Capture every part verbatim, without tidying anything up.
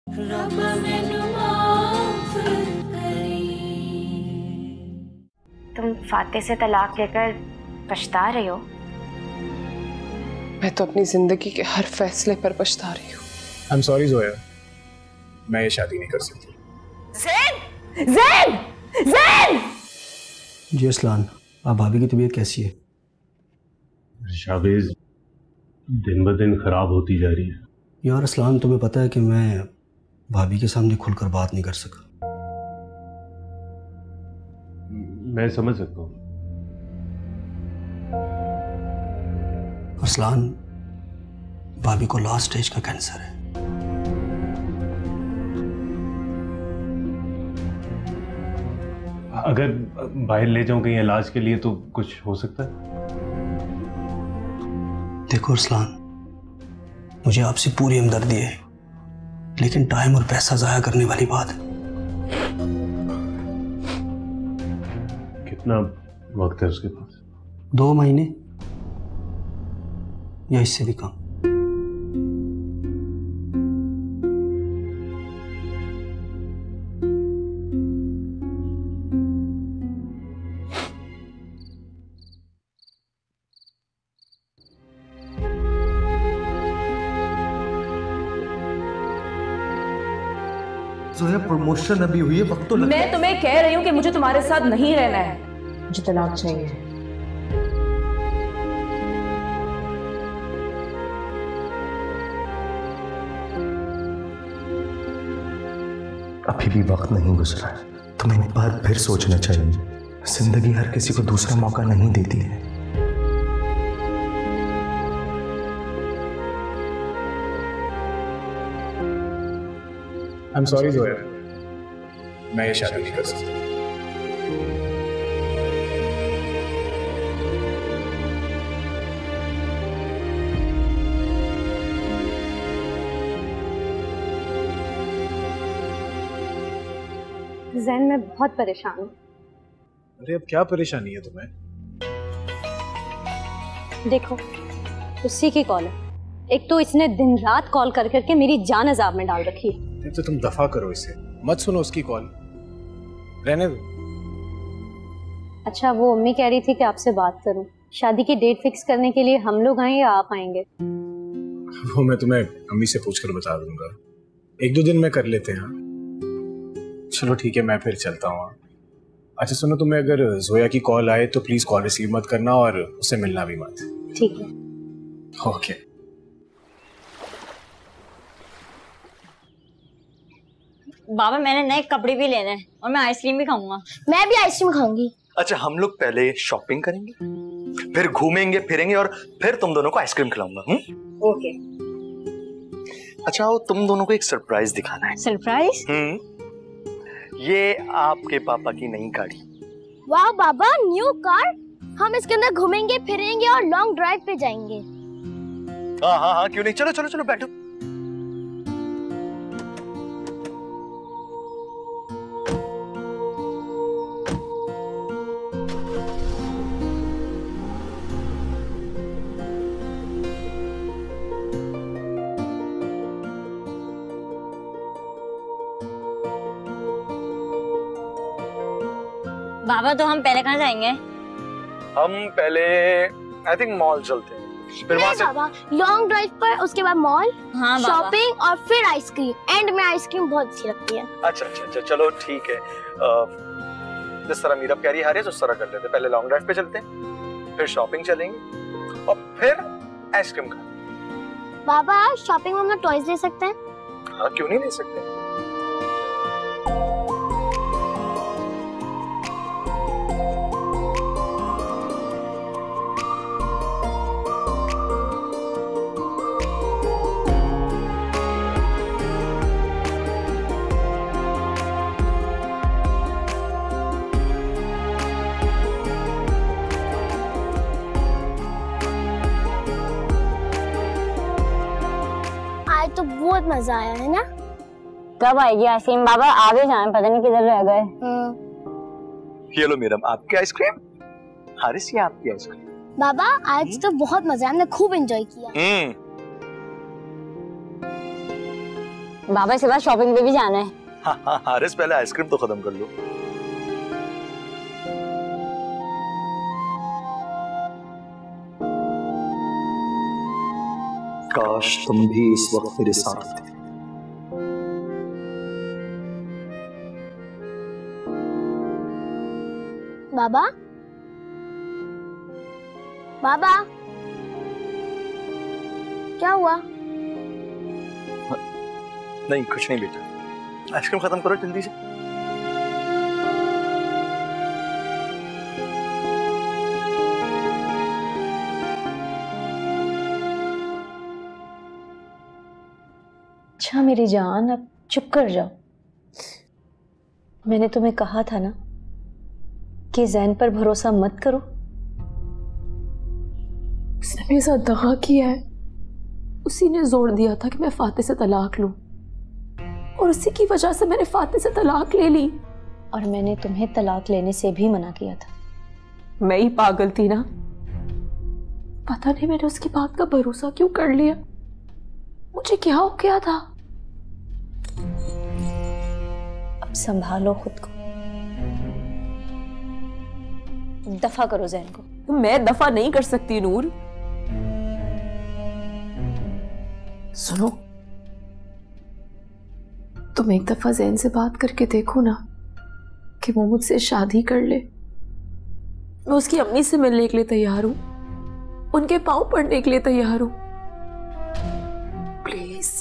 तुम फाते से तलाक लेकर पछता रही हो? मैं तो अपनी जिंदगी के हर फैसले पर पछता रही हूँ। आई एम सॉरी जोया, मैं ये शादी नहीं कर सकती। ज़ैन! ज़ैन! ज़ैन! जी अस्लान, आप भाभी की तबीयत कैसी है? शाबेज दिन ब दिन खराब होती जा रही है। यार अस्लान, तुम्हें पता है कि मैं भाभी के सामने खुलकर बात नहीं कर सका। मैं समझ सकता हूँ। अस्लान, भाभी को लास्ट स्टेज का कैंसर है। अगर बाहर ले जाऊं कहीं इलाज के लिए तो कुछ हो सकता है? देखो अस्लान, मुझे आपसे पूरी हमदर्दी है, लेकिन टाइम और पैसा जाया करने वाली बात है। कितना वक्त है उसके पास? दो महीने या इससे भी कम। जोया, प्रमोशन अभी हुई है, वक्त तो लगता है। मैं तुम्हें कह रही हूँ कि मुझे तुम्हारे साथ नहीं रहना है, मुझे तलाक चाहिए। अभी भी वक्त नहीं गुजरा है, तुम्हें एक बार फिर सोचना चाहिए। जिंदगी हर किसी को दूसरा मौका नहीं देती है। आई एम सॉरी जोया, मैं ये शादी नहीं कर सकती। ज़ैन, मैं बहुत परेशान हूँ। अरे अब क्या परेशानी है तुम्हें? देखो, उसी की कॉल है। एक तो इसने दिन रात कॉल कर करके मेरी जान अजाब में डाल रखी है। तो तुम दफा करो इसे, मत सुनो उसकी कॉल, रहने दो। अच्छा, वो अम्मी कह रही थी कि आपसे बात करूं। शादी की डेट फिक्स करने के लिए हम लोग आए या आप आएंगे? वो मैं तुम्हें अम्मी से पूछकर बता दूंगा। एक दो दिन में कर लेते हैं। चलो ठीक है, मैं फिर चलता हूँ। अच्छा सुनो, तुम्हें अगर जोया की कॉल आए तो प्लीज कॉल रिसीव मत करना और उससे मिलना भी मत। ठीक है। ओके। बाबा, मैंने नए कपड़े भी लेने हैं और मैं आइसक्रीम भी खाऊंगा। मैं भी आइसक्रीम खाऊंगी। अच्छा, हम लोग पहले शॉपिंग करेंगे, फिर घूमेंगे फिरेंगे और फिर तुम दोनों को आइसक्रीम खिलाऊंगा। ओके। अच्छा, वो तुम दोनों को एक सरप्राइज दिखाना है। सरप्राइज? हम्म ये आपके पापा की नई गाड़ी। वाह बाबा, न्यू कार। हम इसके अंदर घूमेंगे फिरेंगे और लॉन्ग ड्राइव पे जाएंगे। हाँ हाँ हाँ, क्यों नहीं, चलो चलो चलो बैठो। बाबा, तो हम पहले कहाँ जाएंगे? हम पहले आई थिंक मॉल चलते हैं, फिर वहां से बाबा लॉन्ग ड्राइव पर, उसके बाद मॉल, हाँ, शॉपिंग और फिर आइसक्रीम। एंड में आइसक्रीम बहुत अच्छी लगती है। अच्छा अच्छा अच्छा, चलो ठीक है। जिस तरह मीरा प्यारी हारे उस तरह कर लेते। पहले लॉन्ग ड्राइव पे चलते हैं, फिर शॉपिंग चलेंगे और फिर आइसक्रीम खाएंगे। बाबा, शॉपिंग में हम लोग टॉयज ले सकते हैं? हाँ, क्यों नहीं ले सकते। तो बहुत मजा आया है ना? कब आएगी आइसक्रीम? बाबा आगे जाए, पता नहीं किधर रह गए। ये लो मैडम आपकी आइसक्रीम, हारिस ये आपकी आइसक्रीम। बाबा आज तो बहुत मजा, हमने खूब एंजॉय किया। बाबा इसके बाद शॉपिंग पे भी जाना है। हाँ हाँ हारिस, पहले आइसक्रीम तो खत्म कर लो। काश तुम भी इस वक्त मेरे साथ थे। बाबा, बाबा, क्या हुआ? नहीं कुछ नहीं बेटा, आइसक्रीम खत्म करो जल्दी से। अच्छा मेरी जान, अब चुप कर जाओ। मैंने तुम्हें कहा था ना कि जैन पर भरोसा मत करो। उसने मेरे साथ दगा किया है। उसी ने जोर दिया था कि मैं फातिह से तलाक लूं, और उसी की वजह से मैंने फातिह से तलाक ले ली। और मैंने तुम्हें तलाक लेने से भी मना किया था। मैं ही पागल थी ना, पता नहीं मैंने उसकी बात का भरोसा क्यों कर लिया। मुझे क्या हो गया था? अब संभालो खुद को, दफा करो जैन को। मैं दफा नहीं कर सकती नूर। सुनो, तुम एक दफा जैन से बात करके देखो ना कि वो मुझसे शादी कर ले। मैं उसकी अम्मी से मिलने के लिए तैयार हूं, उनके पांव पड़ने के लिए तैयार हूं। प्लीज।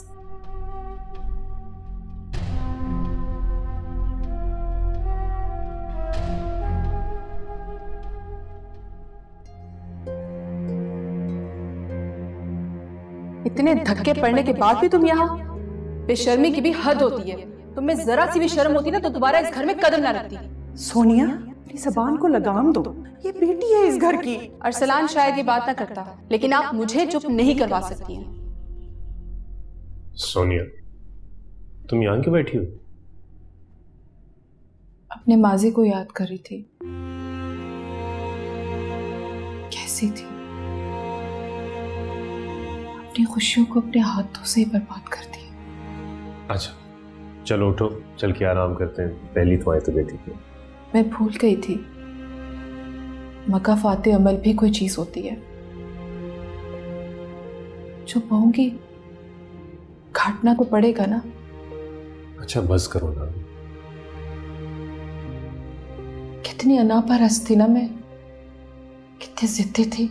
इतने धक्के पड़ने के बाद भी तुम यहाँ? बेशर्मी की भी हद होती है। तुम्हें जरा सी भी शर्म होती ना तो दोबारा इस घर में कदम ना रखती। सोनिया, अपनी ज़बान को लगाम दो, ये बेटी है इस घर की। अरसलान शायद ये बात ना करता, लेकिन आप मुझे चुप नहीं करवा सकती हैं। सोनिया, तुम यहाँ क्यों बैठी हो? अपने माजी को याद कर रही थी। कैसी थी, अपनी खुशियों को अपने हाथों से ही बर्बाद कर दी। अच्छा चलो उठो, चल के आराम करते हैं। पहली तो आए तो बेटी की। मैं भूल गई थी, मका फाते अमल भी कोई चीज होती है। चुप होंगी, घाटना तो पड़ेगा ना। अच्छा बस करो ना। कितनी अनापरस्त थी ना मैं, कितनी जिद्दी थी।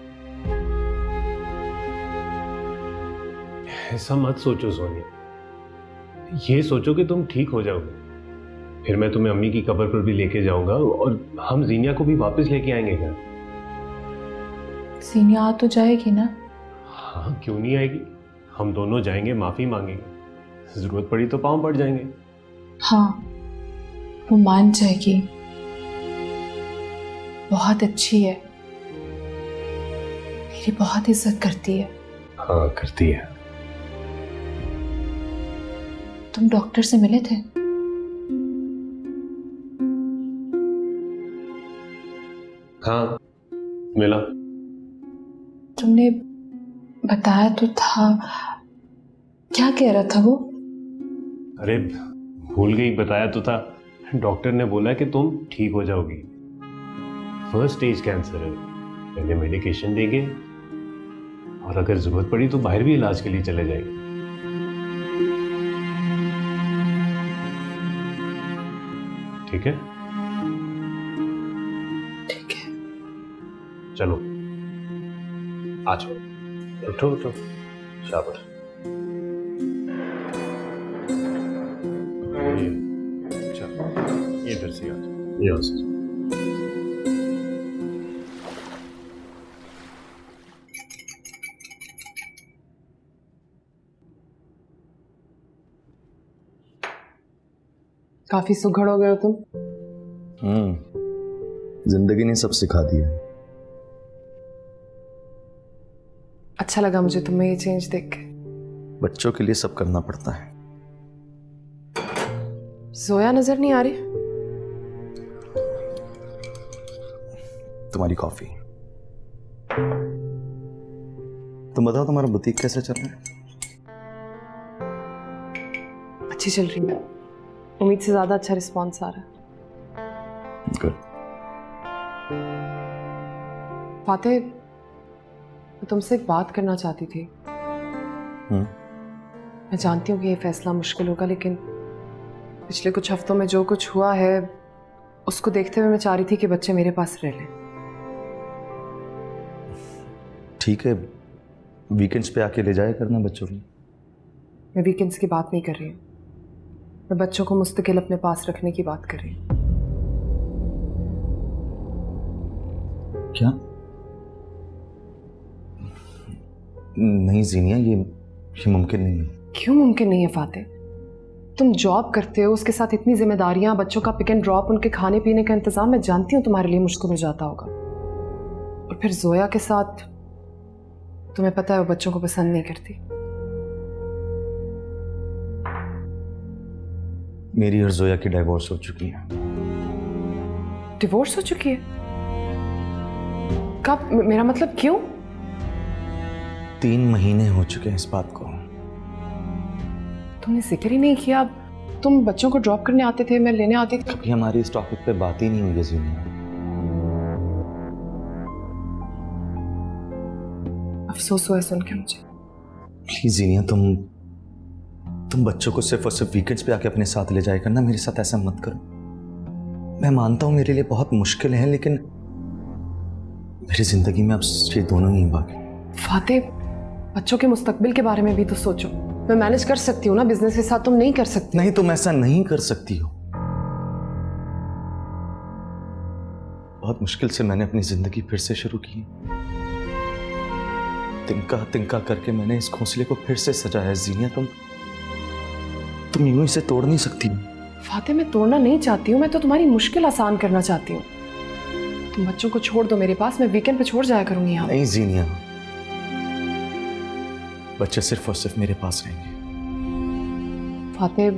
ऐसा मत सोचो सोनिया, ये सोचो कि तुम ठीक हो जाओगे। फिर मैं तुम्हें अम्मी की कब्र पर भी लेके जाऊंगा और हम जीनिया को भी वापस लेके आएंगे घर। जीनिया आ तो जाएगी ना? हाँ क्यों नहीं आएगी, हम दोनों जाएंगे, माफी मांगेंगे, जरूरत पड़ी तो पांव पड़ जाएंगे। हाँ वो मान जाएगी, बहुत अच्छी है, मेरी बहुत इज्जत करती है। हाँ करती है। तुम डॉक्टर से मिले थे? हाँ मिला। तुमने बताया तो था, क्या कह रहा था वो? अरे भूल गई, बताया तो था। डॉक्टर ने बोला कि तुम ठीक हो जाओगी। फर्स्ट स्टेज कैंसर है, पहले मेडिकेशन देंगे और अगर जरूरत पड़ी तो बाहर भी इलाज के लिए चले जाएंगे। ठीक है? ठीक है। चलो आ जाओ, उठो उठो, शाबाश। ये चलो, ये इधर से आ जाओ, यहाँ से। काफी सुघड़ हो गए हो तुम। हम्म, जिंदगी ने सब सिखा दिया। अच्छा लगा मुझे तुम्हें ये चेंज देख के। बच्चों के लिए सब करना पड़ता है। जोया नजर नहीं आ रही? तुम्हारी कॉफी। तुम बताओ तुम्हारा बुटीक कैसे चल रहा है? अच्छी चल रही है, उम्मीद से ज्यादा अच्छा रिस्पॉन्स आ रहा है। गुड। फातेह, मैं तुमसे एक बात करना चाहती थी। हम्म। मैं जानती हूँ कि ये फैसला मुश्किल होगा, लेकिन पिछले कुछ हफ्तों में जो कुछ हुआ है उसको देखते हुए मैं चाह रही थी कि बच्चे मेरे पास रह लें। ठीक है, वीकेंड्स पे आके ले जाया करना बच्चों को। मैं वीकेंड्स की बात नहीं कर रही हूँ, मैं बच्चों को मुस्तकिल अपने पास रखने की बात कर रही हूँ। क्या? नहीं जीनिया, ये ये मुमकिन नहीं है। क्यों मुमकिन नहीं है फातेह? तुम जॉब करते हो, उसके साथ इतनी जिम्मेदारियां, बच्चों का पिक एंड ड्रॉप, उनके खाने पीने का इंतजाम, मैं जानती हूँ तुम्हारे लिए मुश्किल हो जाता होगा। और फिर जोया के साथ तुम्हें पता है वो बच्चों को पसंद नहीं करती। मेरी और जोया की डाइवोर्स हो चुकी है। डिवोर्स हो चुकी है? कब? मेरा मतलब क्यों? तीन महीने हो चुके हैं इस बात को। तुमने जिक्र ही नहीं किया। तुम बच्चों को ड्रॉप करने आते थे, मैं लेने आती थी। कभी हमारी इस टॉपिक पे बात ही नहीं हुई है जीनिया। अफसोस हुआ सुन के मुझे। प्लीज जीनिया, तुम तुम बच्चों को सिर्फ और सिर्फ वीकेंड्स पे आके अपने साथ ले जाया करना। मेरे साथ ऐसा मत करो। मैं मानता हूँ मेरे लिए बहुत मुश्किल है, लेकिन मेरी जिंदगी में अब ये दोनों ही बाकी। फातेह, बच्चों के मुस्तकबिल के बारे में भी तो सोचो। मैं मैनेज कर सकती हूँ ना बिजनेस के साथ, तुम नहीं कर सकती। नहीं, तुम ऐसा नहीं कर सकती हो। बहुत मुश्किल से मैंने अपनी जिंदगी फिर से शुरू की। तिनका तिनका करके मैंने इस घोंसले को फिर से सजाया। जीनिया, तुम तुम यूं इसे तोड़ नहीं सकती। फातेह, मैं तोड़ना नहीं चाहती हूँ, मैं तो तुम्हारी मुश्किल आसान करना चाहती हूँ। तुम बच्चों को छोड़ दो मेरे पास, मैं वीकेंड पे छोड़ जाया करूंगी यहाँ। नहीं जीनिया, बच्चे सिर्फ और सिर्फ मेरे पास रहेंगे। फातेह,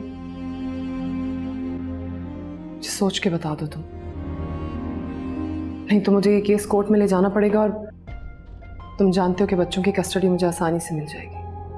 मुझे सोच के बता दो तुम, नहीं तो मुझे ये केस कोर्ट में ले जाना पड़ेगा और तुम जानते हो कि बच्चों की कस्टडी मुझे आसानी से मिल जाएगी।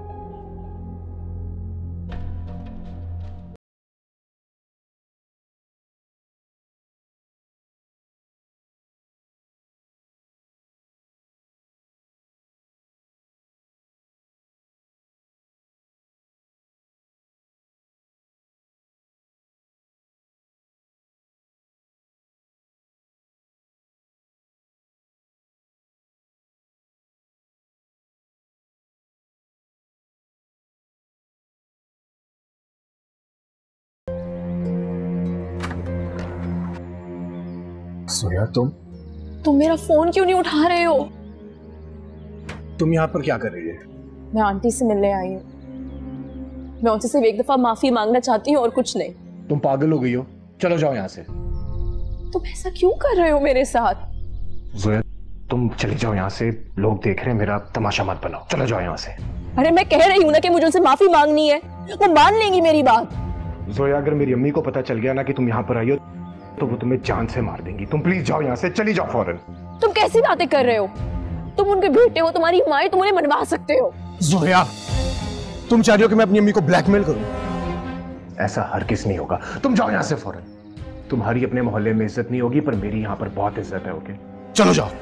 सोया, तुम तुम मेरा फोन क्यों नहीं उठा रहे हो? तुम यहाँ पर क्या कर रही है? मैं आंटी से मिलने आई हूँ। मैं उनसे सिर्फ एक दफा माफी मांगना चाहती हूँ और कुछ नहीं। तुम पागल हो गई हो? चलो जाओ यहाँ से। तुम ऐसा क्यों कर रहे हो मेरे साथ? जोया, तुम चली जाओ यहाँ से। लोग देख रहे हैं, मेरा तमाशा मत बनाओ। चलो जाओ यहाँ से। अरे मैं कह रही हूँ ना कि मुझे उनसे माफी मांगनी है, वो मान लेंगी मेरी बात। जोया, अगर मेरी अम्मी को पता चल गया ना कि तुम यहाँ पर आई हो तो वो तुम्हें जान से मार देंगी। तुम प्लीज जाओ यहाँ से, चली जाओ फौरन। तुम कैसी बातें कर रहे हो? तुम उनके बेटे हो, तुम्हारी माँ, तुम उन्हें मनवा सकते हो। जोया, तुम चाह रही हो कि मैं अपनी अम्मी को ब्लैकमेल करूं? ऐसा हरगिज़ नहीं होगा। तुम जाओ यहाँ से फौरन। तुम्हारी अपने मोहल्ले में इज्जत नहीं होगी, पर मेरी यहाँ पर बहुत इज्जत है। ओके, चलो जाओ।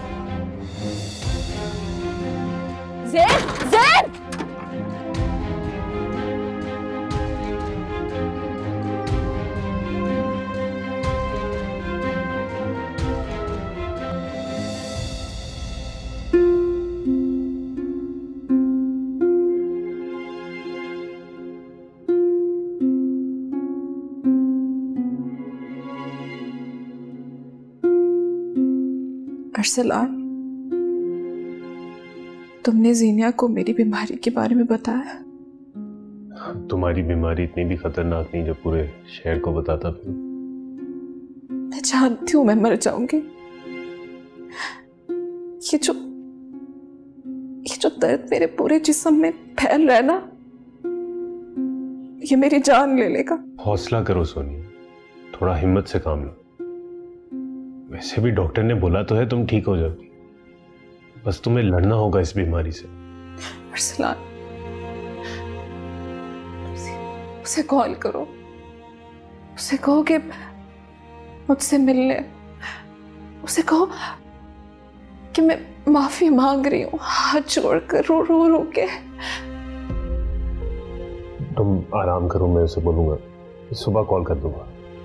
ज़ैन, ज़ैन! अरसलान, तुमने जीनिया को मेरी बीमारी के बारे में बताया? तुम्हारी बीमारी इतनी भी खतरनाक नहीं जो पूरे शहर को बताता फिर। मैं जानती हूँ मैं मर जाऊंगी। ये जो ये जो दर्द मेरे पूरे जिस्म में फैल रहा है ना, ये मेरी जान ले लेगा। हौसला करो सोनिया, थोड़ा हिम्मत से काम लो। वैसे भी डॉक्टर ने बोला तो है तुम ठीक हो जाओगी, बस तुम्हें लड़ना होगा इस बीमारी से। अरसलान, उसे कॉल करो, उसे कहो कि मुझसे मिल ले, उसे कहो कि मैं माफी मांग रही हूँ, हाथ जोड़कर रो रो रो के। तुम आराम करो, मैं उसे बोलूंगा, सुबह कॉल कर दूंगा।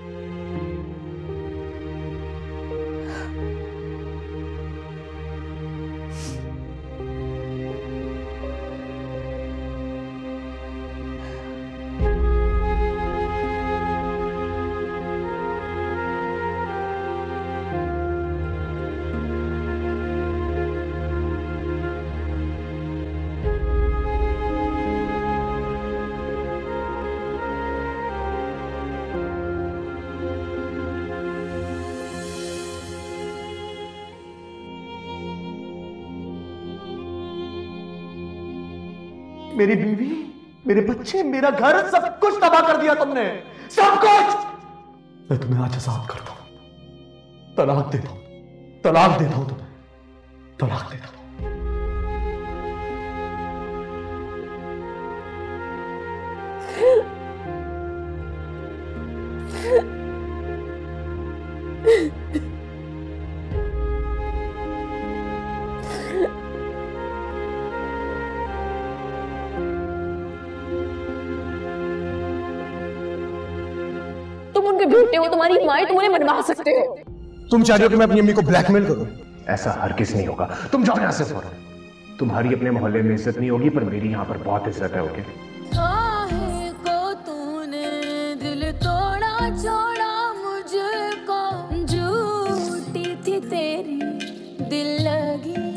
मेरी बीवी, मेरे बच्चे, मेरा घर, सब कुछ तबाह कर दिया तुमने, सब कुछ। मैं तुम्हें आज आजाद करता हूं, तलाक देता हूं, तलाक देता हूं तुम्हें, तलाक देता हूं। तुम उनके बेटे हो, तुम्हारी माँ, तुम उन्हें मनवा सकते हो। तुम चाह रही हो कि मैं अपनी अम्मी को ब्लैकमेल करूं? ऐसा हर किस नहीं होगा। तुम जाओ यहां से फौरन। तुम्हारी अपने मोहल्ले में इज्जत नहीं होगी, पर मेरी यहां पर बहुत इज्जत है। ओके? को तूने दिल तोड़ा छोड़ा मुझको, झूठी थी तेरी दिल लगी,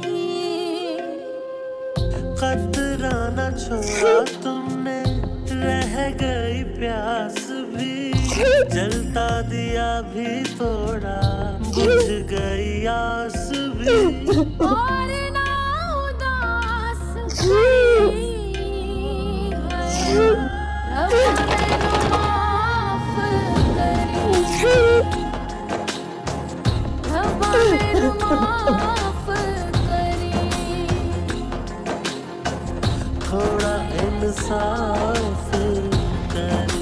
कतरा न छोड़ा तुमने, रह गई प्यास भी, जलता दिया भी तोड़ा, बुझ गई आस भी, और ना उदास हुई है, रब मेरे माफ करी, रब मेरे माफ करी, थोड़ा इंसाफ करी,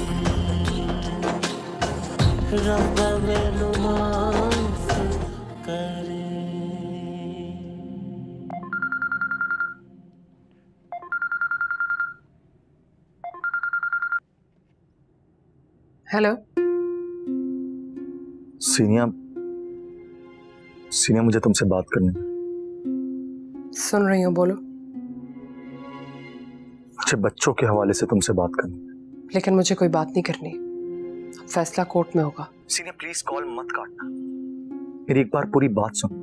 रब मेरे माफ करी। हेलो सीनिया, सीनिया मुझे तुमसे बात करनी है। सुन रही हूँ, बोलो। मुझे बच्चों के हवाले से तुमसे बात करनी है। लेकिन मुझे कोई बात नहीं करनी, फैसला कोर्ट में होगा। सीनिया प्लीज कॉल मत काटना, मेरी एक बार पूरी बात सुन।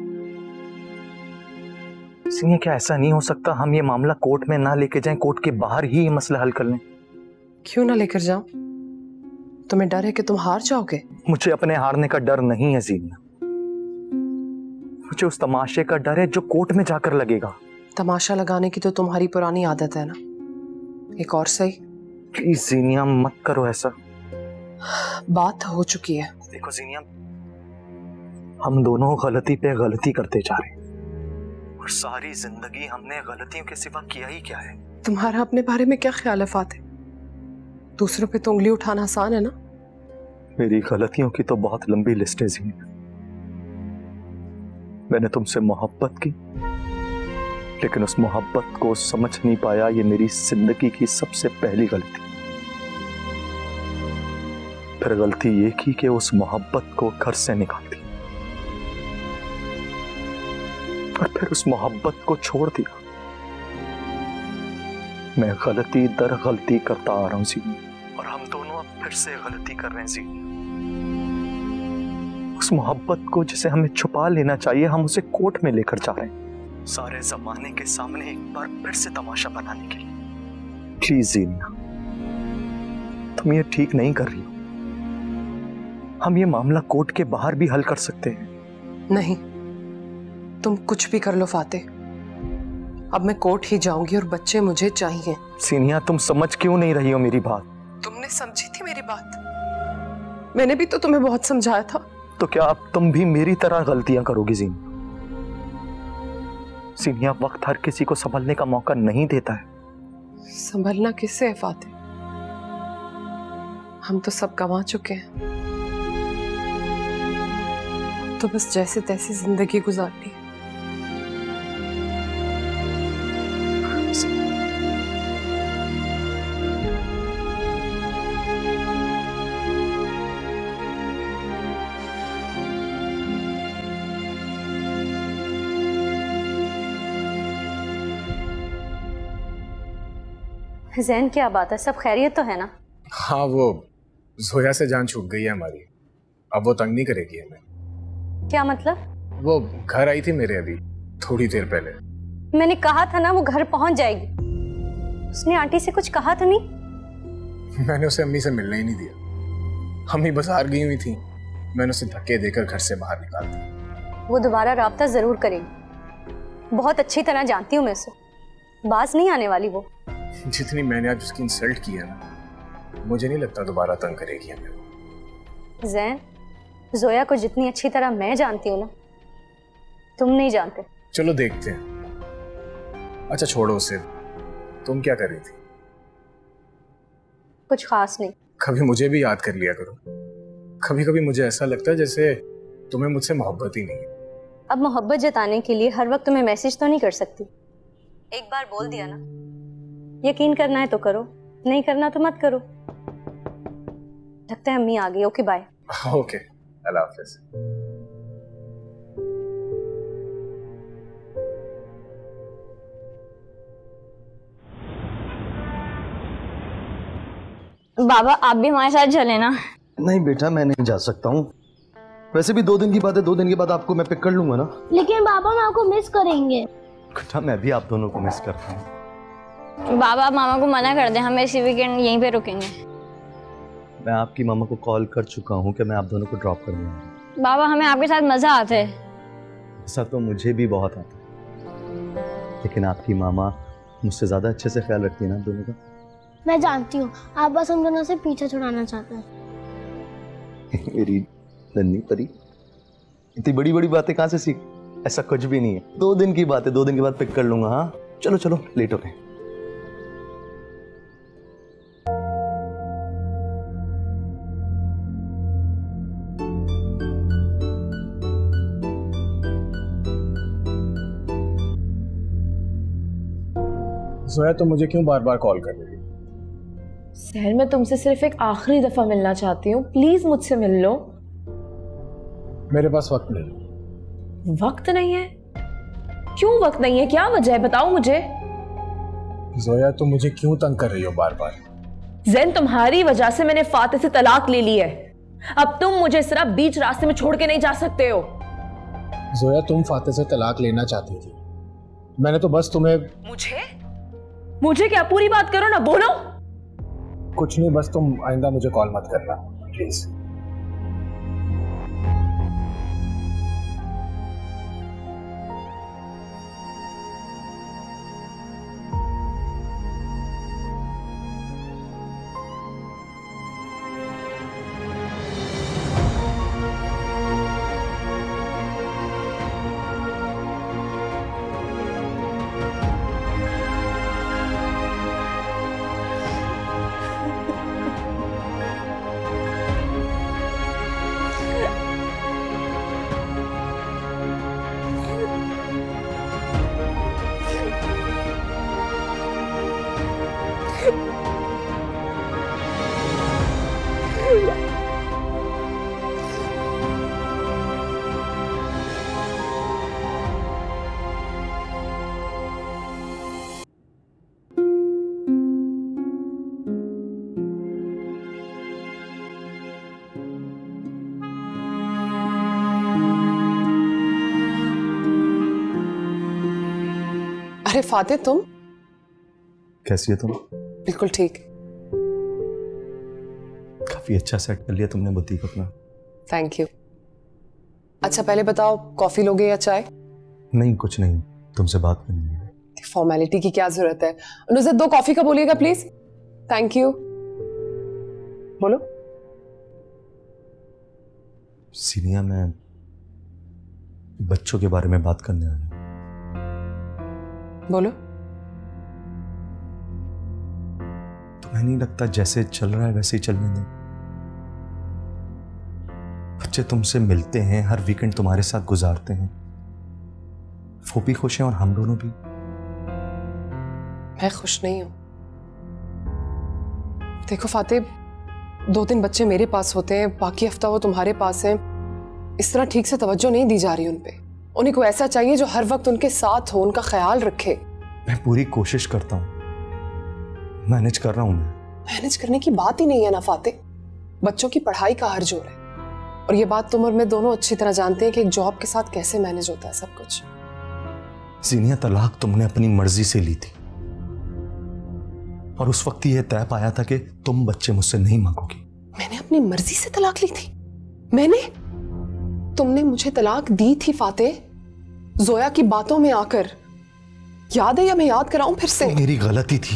सीनिया क्या ऐसा नहीं हो सकता हम ये मामला कोर्ट में ना लेके जाएं, कोर्ट के बाहर ही ये मसला हल कर लें? क्यों ना लेकर जाऊं? तुम्हें डर है कि तुम हार जाओगे? मुझे अपने हारने का डर नहीं है सीनिया, मुझे उस तमाशे का डर है जो कोर्ट में जाकर लगेगा। तमाशा लगाने की तो तुम्हारी पुरानी आदत है ना, एक और सही। प्लीज सीनिया मत करो ऐसा। बात हो चुकी है। देखो सीनिया, हम दोनों गलती पे गलती करते जा रहे हैं और सारी जिंदगी हमने गलतियों के सिवा किया ही क्या है। तुम्हारा अपने बारे में क्या ख्याल है फातिह? दूसरों पे तो उंगली उठाना आसान है ना। मेरी गलतियों की तो बहुत लंबी लिस्ट है सीनिया। मैंने तुमसे मोहब्बत की, लेकिन उस मोहब्बत को समझ नहीं पाया, ये मेरी जिंदगी की सबसे पहली गलती। फिर गलती ये की कि उस मोहब्बत को घर से निकाल दी और फिर उस मोहब्बत को छोड़ दिया। मैं गलती दर गलती करता आ रहा हूं सीनिया, और हम दोनों अब फिर से गलती कर रहे हैं सीनिया। उस मोहब्बत को जिसे हमें छुपा लेना चाहिए, हम उसे कोर्ट में लेकर जा रहे हैं, सारे जमाने के सामने एक बार फिर से तमाशा बनाने के लिए। प्लीज सीनिया, तुम ये ठीक नहीं कर रही हो। हम ये मामला कोर्ट के बाहर भी हल कर सकते हैं। नहीं, तुम कुछ भी कर लो फातिह, अब मैं कोर्ट ही जाऊंगी और बच्चे मुझे चाहिए। सीनिया तुम समझ क्यों नहीं रही हो मेरी बात? तुमने समझी थी मेरी बात? मैंने भी तो तुम्हें बहुत समझाया था। तो क्या अब तुम भी मेरी तरह गलतियां करोगी सीनिया? सीनिया वक्त हर किसी को संभलने का मौका नहीं देता है। संभलना किससे है फातिह? हम तो सब गंवा चुके हैं, तो बस जैसे तैसी जिंदगी गुजारनी है। जैन, क्या बात है? सब खैरियत तो है ना? हाँ, वो जोया से जान छूट गई है हमारी। अब वो तंग नहीं करेगी हमें। क्या मतलब? वो घर आई थी मेरे अभी थोड़ी देर पहले। मैंने कहा था ना वो घर पहुंच जाएगी। उसने आंटी से कुछ कहा तो नहीं? मैंने उसे अम्मी से मिलने ही नहीं दिया। अम्मी बाजार गई हुई थी, मैंने उसे धक्के देकर घर से बाहर निकाल दिया। वो दोबारा राब्ता जरूर करेगी। बहुत अच्छी तरह जानती हूँ मैं उसे, बाज नहीं आने वाली वो। जितनी मैंने आज उसकी इंसल्ट की है ना, मुझे नहीं लगता दोबारा तंग करेगी हमें। जैन, जोया को जितनी अच्छी तरह मैं जानती हूँ ना, तुम नहीं जानते। चलो देखते हैं। अच्छा छोड़ो उसे, तुम क्या कर रही थी? कुछ खास नहीं। कभी मुझे भी याद कर लिया करो। कभी कभी मुझे ऐसा लगता है जैसे तुम्हें मुझसे मोहब्बत ही नहीं है। अब मोहब्बत जताने के लिए हर वक्त तुम्हें मैसेज तो नहीं कर सकती। एक बार बोल दिया ना, यकीन करना है तो करो, नहीं करना तो मत करो। लगता है अम्मी आ गई। Okay bye. ओके, अल्लाह हाफिज। बाबा आप भी हमारे साथ चले ना। नहीं बेटा, मैं नहीं जा सकता हूँ। वैसे भी दो दिन की बात है, दो दिन के बाद आपको मैं पिक कर लूंगा ना। लेकिन बाबा हम आपको मिस करेंगे। बेटा मैं भी आप दोनों को मिस करता हूँ। बाबा आप मामा को मना कर दें, हम इसी वीकेंड यहीं पे रुकेंगे। मैं आपकी मामा को कॉल कर चुका हूँ कि मैं आप दोनों को ड्रॉप कर दूंगा। बाबा हमें आपके साथ मजा आता है। ऐसा तो मुझे भी बहुत आता है, लेकिन आपकी मामा मुझसे ज्यादा अच्छे से ख्याल रखती है ना दोनों का। मैं जानती हूँ, आप बस हम दोनों से पीछे छुड़ाना चाहते हैं। मेरी नन्ही परी, इतनी बड़ी बड़ी बातें कहाँ से सीख? ऐसा कुछ भी नहीं है, दो दिन की बात है, दो दिन के बाद पिक कर लूंगा। हाँ चलो चलो, लेट हो गए। जोया तो मुझे क्यों बार बार कॉल कर रही है? सहल, मैं तुमसे सिर्फ एक आखिरी दफा मिलना चाहती हूँ, प्लीज मुझसे मिल लो। मेरे पास वक्त नहीं। वक्त नहीं है? क्यों वक्त नहीं है? क्या वजह है, बताओ मुझे। जोया तुम मुझे क्यों तंग कर रही हो बार बार? जैन, तुम्हारी वजह से मैंने फाते से तलाक ले ली है। अब तुम मुझे इस तरह बीच रास्ते में छोड़ के नहीं जा सकते हो। जोया तुम फाते से तलाक लेना चाहती थी, मैंने तो बस तुम्हें। मुझे मुझे क्या? पूरी बात करो ना, बोलो। कुछ नहीं, बस तुम आइंदा मुझे कॉल मत करना प्लीज। अरे फाते, तुम कैसी है तुम? बिल्कुल ठीक। काफी अच्छा सेट कर लिया तुमने बुटीक अपना। Thank you. अच्छा पहले बताओ, कॉफी लोगे या चाय? नहीं कुछ नहीं, तुमसे बात करनी है। फॉर्मेलिटी की क्या जरूरत है? अनुजत, दो कॉफी का बोलिएगा प्लीज। Thank you. बोलो। सीनिया, मैं बच्चों के बारे में बात करने आया। बोलो। तुम्हें नहीं लगता जैसे चल रहा है वैसे ही चलने दो? बच्चे तुमसे मिलते हैं, हर वीकेंड तुम्हारे साथ गुजारते हैं, वो भी खुश हैं और हम दोनों भी। मैं खुश नहीं हूं। देखो फातिह, दो तीन बच्चे मेरे पास होते हैं, बाकी हफ्ता वो तुम्हारे पास हैं। इस तरह ठीक से तवज्जो नहीं दी जा रही उन पे। उन्हें कोई ऐसा चाहिए जो हर वक्त उनके साथ हो, उनका ख्याल रखे। मैं पूरी कोशिश करता हूँ, मैनेज कर रहा हूँ। मैं मैनेज करने की बात ही नहीं है ना फातिह। बच्चों की पढ़ाई का हर जोर है, और ये बात तुम और मैं दोनों अच्छी तरह जानते हैं कि एक जॉब के साथ कैसे मैनेज होता है सब कुछ। जीनिया, तलाक तुमने अपनी मर्जी से ली थी, और उस वक्त ये तय पाया था कि तुम बच्चे मुझसे नहीं मांगोगी। मैंने अपनी मर्जी से तलाक ली थी? मैंने? तुमने मुझे तलाक दी थी फातिह, जोया की बातों में आकर। याद है या मैं याद कराऊं फिर से? मेरी गलती थी,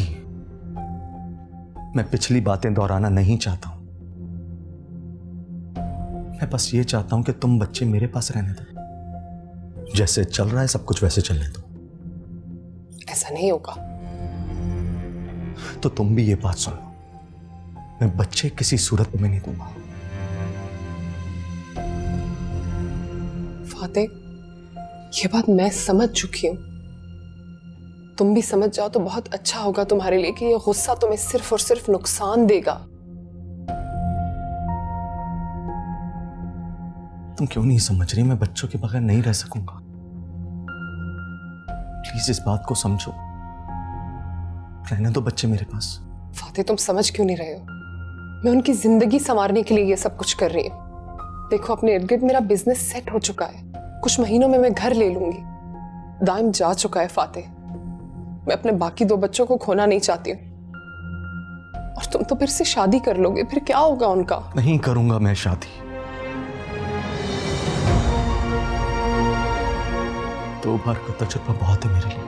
मैं पिछली बातें दोहराना नहीं चाहता हूं। मैं बस ये चाहता हूं कि तुम बच्चे मेरे पास रहने दो। जैसे चल रहा है सब कुछ वैसे चलने दो। ऐसा नहीं होगा। तो तुम भी ये बात सुन लो, मैं बच्चे किसी सूरत में नहीं दूंगा। फातिह, ये बात मैं समझ चुकी हूं। तुम भी समझ जाओ तो बहुत अच्छा होगा तुम्हारे लिए कि ये गुस्सा तुम्हें सिर्फ और सिर्फ नुकसान देगा। तुम क्यों नहीं समझ रही? मैं बच्चों के बगैर नहीं रह सकूंगा। प्लीज इस बात को समझो, रहने दो बच्चे मेरे पास। फातिह, तुम समझ क्यों नहीं रहे हो? मैं उनकी जिंदगी संवारने के लिए ये सब कुछ कर रही हूँ। देखो, अपने इर्द गिर्द मेरा बिजनेस सेट हो चुका है। कुछ महीनों में मैं घर ले लूंगी। दाइम जा चुका है फातिह। मैं अपने बाकी दो बच्चों को खोना नहीं चाहती हूँ। और तुम तो फिर से शादी कर लोगे, फिर क्या होगा उनका? नहीं करूंगा मैं शादी। दो बार का तजुर्बा बहुत है मेरे लिए।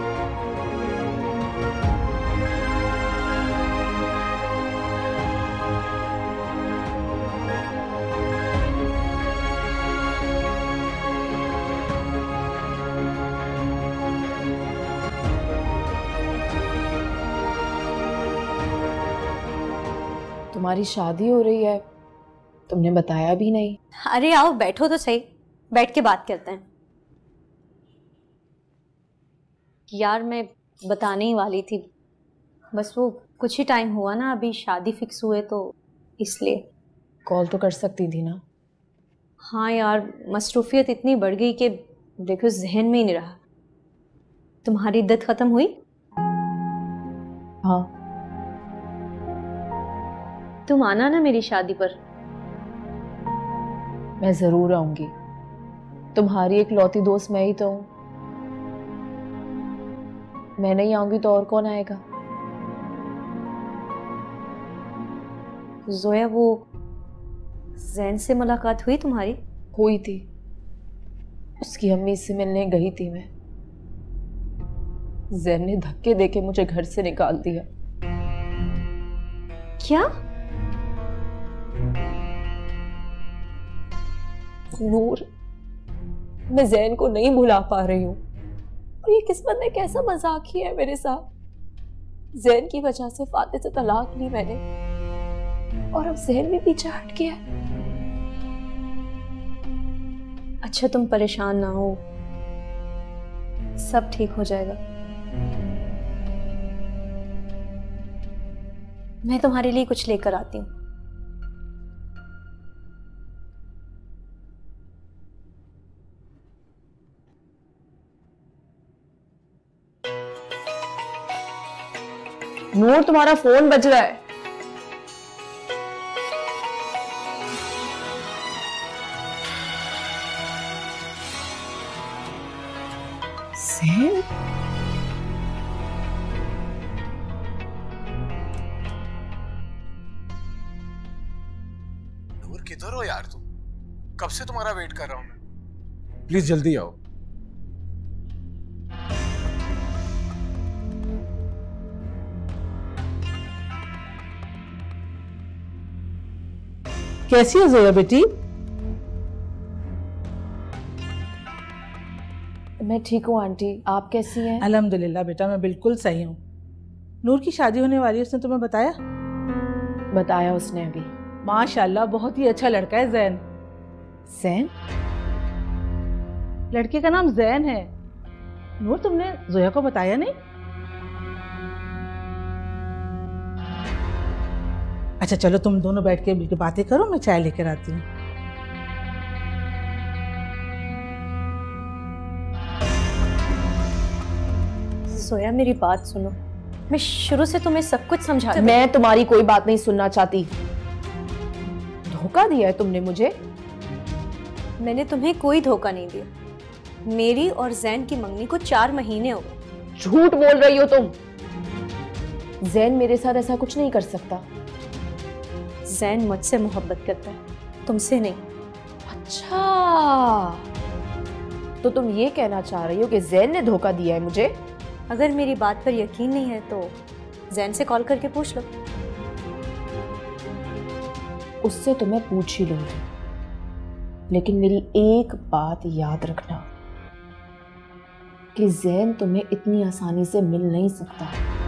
तुम्हारी शादी हो रही है, तुमने बताया भी नहीं। अरे आओ बैठो तो सही, बैठ के बात करते हैं। यार मैं बताने ही वाली थी, बस वो कुछ ही टाइम हुआ ना, अभी शादी फिक्स हुए तो इसलिए। कॉल तो कर सकती थी ना। हाँ यार, मसरूफियत इतनी बढ़ गई कि देखो जहन में ही नहीं रहा। तुम्हारी इद्दत खत्म हुई? हाँ। तुम आना ना मेरी शादी पर। मैं जरूर आऊंगी, तुम्हारी एक लौती दोस्त मैं ही तो हूं। मैं नहीं आऊंगी तो और कौन आएगा? जोया, वो जैन से मुलाकात हुई तुम्हारी? हुई थी, उसकी अम्मी से मिलने गई थी मैं। जैन ने धक्के देके मुझे घर से निकाल दिया। क्या? नूर, मैं जैन को नहीं भुला पा रही हूँ, और ये किस्मत ने कैसा मजाक किया है मेरे साथ। जैन की वजह से फातिह से तलाक ली मैंने, और अब जैन भी पीछे हट गया। अच्छा तुम परेशान ना हो, सब ठीक हो जाएगा। मैं तुम्हारे लिए कुछ लेकर आती हूँ। नूर, तुम्हारा फोन बज रहा है। जैन? नूर, किधर हो यार तुम? कब से तुम्हारा वेट कर रहा हूं मैं। प्लीज जल्दी आओ। कैसी हो जोया बेटी? मैं ठीक हूँ आंटी, आप कैसी हैं? अल्हम्दुलिल्लाह बेटा, मैं बिल्कुल सही हूँ। नूर की शादी होने वाली है, उसने तुम्हें बताया? बताया उसने अभी। माशाल्लाह, बहुत ही अच्छा लड़का है जैन। जैन? लड़के का नाम जैन है। नूर, तुमने जोया को बताया नहीं? अच्छा चलो, तुम दोनों बैठ के मिलकर बातें करो, मैं चाय लेकर आती हूँ। जोया मेरी बात सुनो, मैं शुरू से तुम्हें सब कुछ समझा। मैं तुम्हारी कोई बात नहीं सुनना चाहती। धोखा दिया है तुमने मुझे। मैंने तुम्हें कोई धोखा नहीं दिया। मेरी और जैन की मंगनी को चार महीने हो गए। झूठ बोल रही हो तुम। जैन मेरे साथ ऐसा कुछ नहीं कर सकता। जैन मुझसे मोहब्बत करता है, तुमसे नहीं। अच्छा, तो तुम ये कहना चाह रही हो कि जैन ने धोखा दिया है मुझे? अगर मेरी बात पर यकीन नहीं है तो जैन से कॉल करके पूछ लो। उससे तो मैं पूछ ही लूंगी, लेकिन मेरी एक बात याद रखना कि जैन तुम्हें इतनी आसानी से मिल नहीं सकता।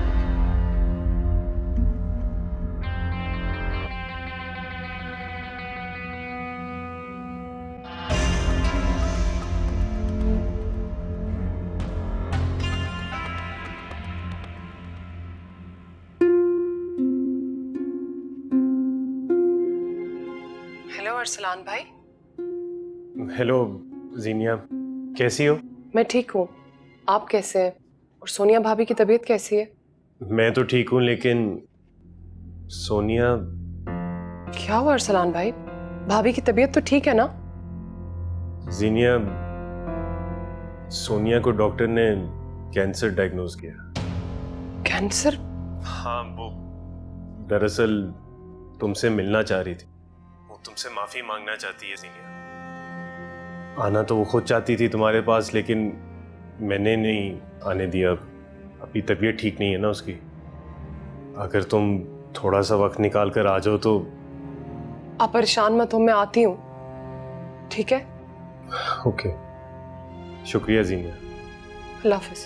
हेलो अरसलान भाई। हेलो जीनिया, कैसी हो? मैं ठीक हूँ, आप कैसे हैं? और सोनिया भाभी की तबीयत कैसी है? मैं तो ठीक हूँ, लेकिन सोनिया। क्या हुआ अरसलान भाई? भाभी की तबीयत तो ठीक है ना? जीनिया, सोनिया को डॉक्टर ने कैंसर डायग्नोज किया। कैंसर? हाँ, वो दरअसल तुमसे मिलना चाह रही थी। वो तुमसे माफी मांगना चाहती है जीनिया। आना तो वो खुद चाहती थी तुम्हारे पास, लेकिन मैंने नहीं आने दिया। अभी तबीयत ठीक नहीं है ना उसकी। अगर तुम थोड़ा सा वक्त निकाल कर आ जाओ तो। आप परेशान मत हो, मैं आती हूँ, ठीक है? ओके, शुक्रिया जीनिया। अल्लाह हाफिज।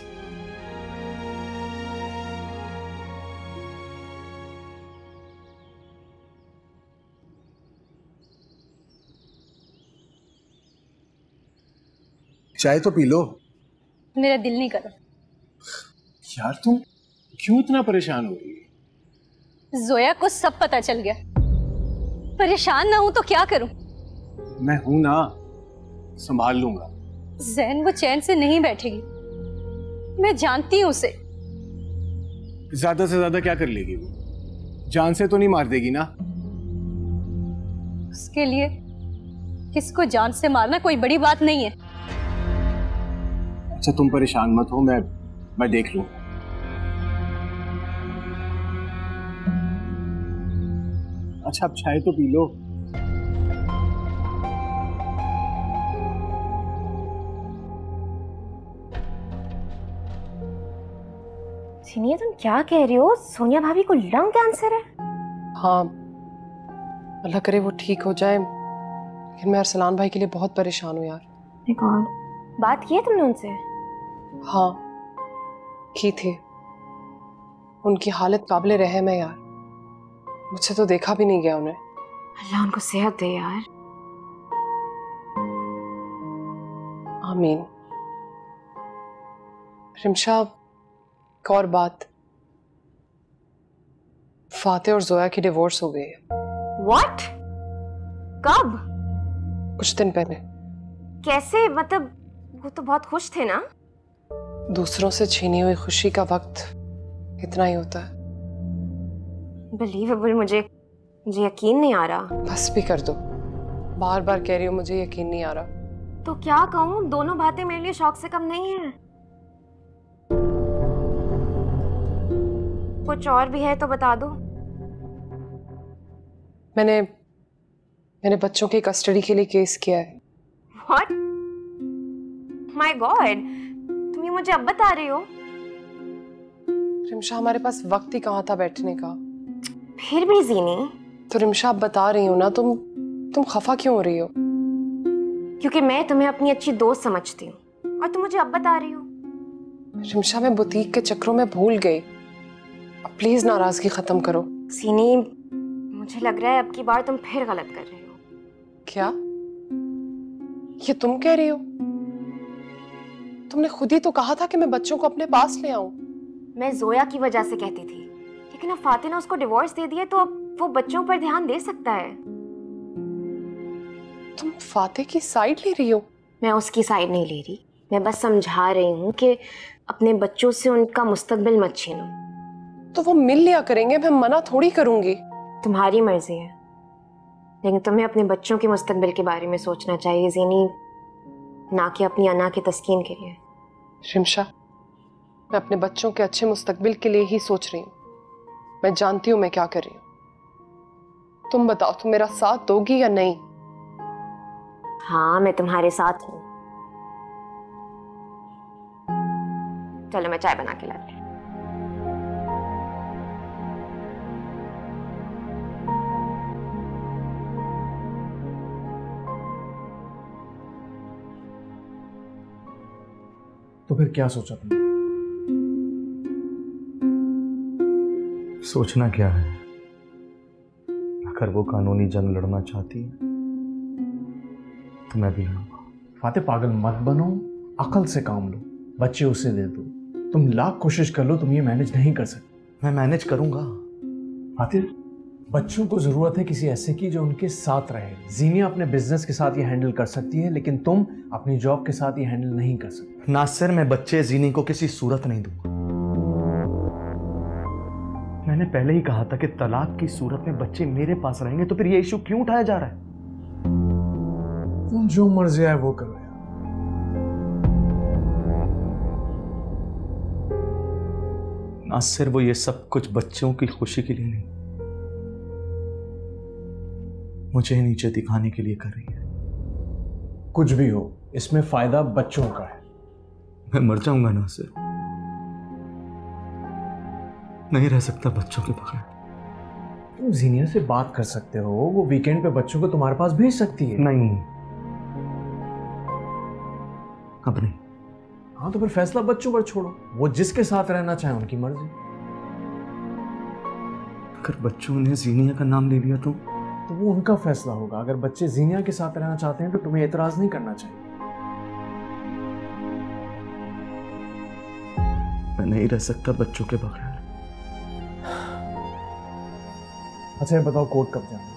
चाय तो पी लो। मेरा दिल नहीं कर रहा। यार तुम क्यों इतना परेशान हो रही है? जोया को सब पता चल गया। परेशान ना हूं तो क्या करूं? मैं हूं ना, संभाल लूंगा। जैन वो चैन से नहीं बैठेगी, मैं जानती हूं उसे। ज्यादा से ज्यादा क्या कर लेगी वो? जान से तो नहीं मार देगी ना? उसके लिए किसको जान से मारना कोई बड़ी बात नहीं है। अच्छा तुम परेशान मत हो, मैं मैं देख लूं। अच्छा अब चाय तो पी लो। सीनिया, तुम क्या कह रही हो? सोनिया भाभी को लंग कैंसर है? हाँ, अल्लाह करे वो ठीक हो जाए, लेकिन मैं अरसलान भाई के लिए बहुत परेशान हूँ यार। बात की है तुमने उनसे? हाँ की थी। उनकी हालत काबिले रहम है यार, मुझसे तो देखा भी नहीं गया उन्हें। अल्लाह उनको सेहत दे यार। आमीन। रिमशा, एक और बात, फाते और जोया की डिवोर्स हो गई है। What? कब? कुछ दिन पहले। कैसे? मतलब वो तो बहुत खुश थे ना? दूसरों से छीनी हुई खुशी का वक्त इतना ही होता है। बिलीवेबल, मुझे मुझे यकीन नहीं आ रहा। बस भी कर दो, बार बार कह रही हूँ मुझे यकीन नहीं आ रहा। तो क्या कहूँ, दोनों बातें मेरे लिए शौक से कम नहीं है। कुछ और भी है तो बता दो। मैंने मैंने बच्चों की कस्टडी के लिए केस किया है। What? My God, तुम ये मुझे अब बता रही हो? रिमशा, हमारे पास वक्त ही कहाँ था बैठने का। फिर भी जीनी। तो रिमशा, आप बता रही हो ना, तुम तुम खफा क्यों हो रही हो? क्योंकि मैं तुम्हें अपनी अच्छी दोस्त समझती हूँ और तुम मुझे अब बता रही हो। रिमशा, मैं बुटीक के चक्रों में भूल गई, अब प्लीज नाराजगी खत्म करो। सीनी, मुझे लग रहा है अब की बार तुम फिर गलत कर रही हो। क्या? ये तुम कह रही हो? तुमने खुद ही तो कहा था कि मैं बच्चों को अपने पास ले आऊं। मैं जोया की वजह से कहती थी, लेकिन अब फातिह ने उसको डिवोर्स दे दिया तो अब वो बच्चों पर ध्यान दे सकता है। तुम फातिह की साइड ले रही हो? मैं उसकी साइड नहीं ले रही, मैं बस समझा रही हूँ कि अपने बच्चों से उनका मुस्तकबिल मत छीनो। तो वो मिल लिया करेंगे, मैं मना थोड़ी करूंगी। तुम्हारी मर्जी है, लेकिन तुम्हें अपने बच्चों के मुस्तकबिल के बारे में सोचना चाहिए ज़ीनी, ना कि अपनी अना के तस्कीन के लिए। शिमशा, मैं अपने बच्चों के अच्छे मुस्तकबिल के लिए ही सोच रही हूँ। मैं जानती हूँ मैं क्या कर रही हूँ। तुम बताओ, तुम मेरा साथ दोगी या नहीं? हाँ, मैं तुम्हारे साथ हूँ। चलो मैं चाय बना के लाती हूँ। तो फिर क्या सोचा तुमने? सोचना क्या है, अगर वो कानूनी जंग लड़ना चाहती है तो मैं भी लड़ूंगा। फातिह, पागल मत बनो, अकल से काम लो, बच्चे उसे दे दो। तुम लाख कोशिश कर लो, तुम ये मैनेज नहीं कर सकते। मैं मैनेज करूंगा। फातिह, बच्चों को जरूरत है किसी ऐसे की जो उनके साथ रहे। जीनिया अपने बिजनेस के साथ ये हैंडल कर सकती है, लेकिन तुम अपनी जॉब के साथ ये हैंडल नहीं कर सकते। नासिर, मैं बच्चे जीनी को किसी सूरत नहीं दूंगा। मैंने पहले ही कहा था कि तलाक की सूरत में बच्चे मेरे पास रहेंगे, तो फिर ये इशू क्यों उठाया जा रहा है? तुम जो मर्जी है वो करो यार। नासिर, वो ये सब कुछ बच्चों की खुशी के लिए नहीं, मुझे नीचे दिखाने के लिए कर रही है। कुछ भी हो, इसमें फायदा बच्चों का है। मैं मर जाऊंगा नासिर, नहीं रह सकता बच्चों के बगैर। तुम जीनिया से बात कर सकते हो, वो वीकेंड पे बच्चों को तुम्हारे पास भेज सकती है। नहीं, अब नहीं। हाँ, तो फिर फैसला बच्चों पर छोड़ो, वो जिसके साथ रहना चाहे उनकी मर्जी। अगर बच्चों ने जीनिया का नाम ले लिया तो तो वो उनका फैसला होगा। अगर बच्चे जीनिया के साथ रहना चाहते हैं तो तुम्हें एतराज नहीं करना चाहिए। मैं नहीं रह सकता बच्चों के बगैर। अच्छा, ये बताओ कोर्ट कब जाना है?